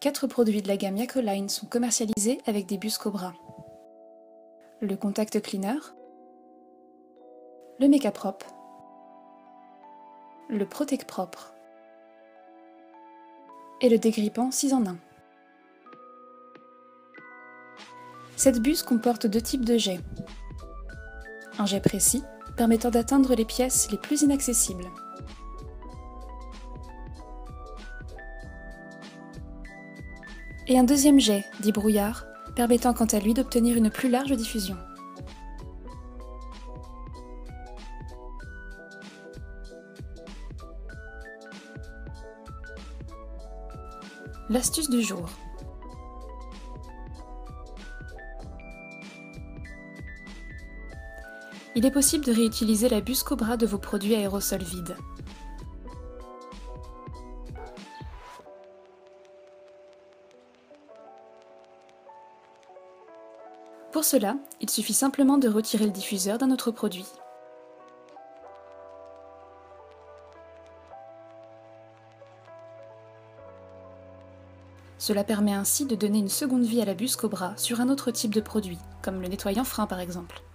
4 produits de la gamme Yacoline sont commercialisés avec des bus Cobra. Le Contact Cleaner, le Méca Propre, le Protec Propre et le dégrippant 6 en 1. Cette buse comporte 2 types de jets. Un jet précis, permettant d'atteindre les pièces les plus inaccessibles. Et un deuxième jet, dit brouillard, permettant quant à lui d'obtenir une plus large diffusion. L'astuce du jour. Il est possible de réutiliser la buse Cobra de vos produits aérosols vides. Pour cela, il suffit simplement de retirer le diffuseur d'un autre produit. Cela permet ainsi de donner une seconde vie à la buse Cobra sur un autre type de produit, comme le nettoyant frein par exemple.